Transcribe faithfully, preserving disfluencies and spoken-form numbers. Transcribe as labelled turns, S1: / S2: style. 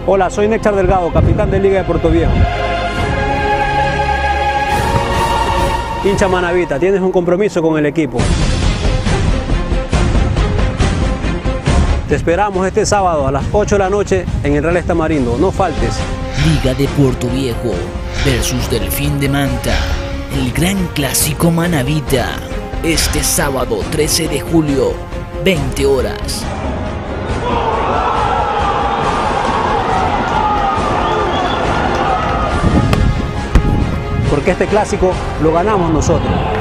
S1: Hola, soy Néctar Delgado, capitán de Liga de Puerto Viejo. Hincha manavita, tienes un compromiso con el equipo. Te esperamos este sábado a las ocho de la noche en el Real Tamarindo. No faltes.
S2: Liga de Puerto Viejo versus Delfín de Manta. El gran clásico manavita. Este sábado trece de julio, veinte horas.
S1: Porque este clásico lo ganamos nosotros.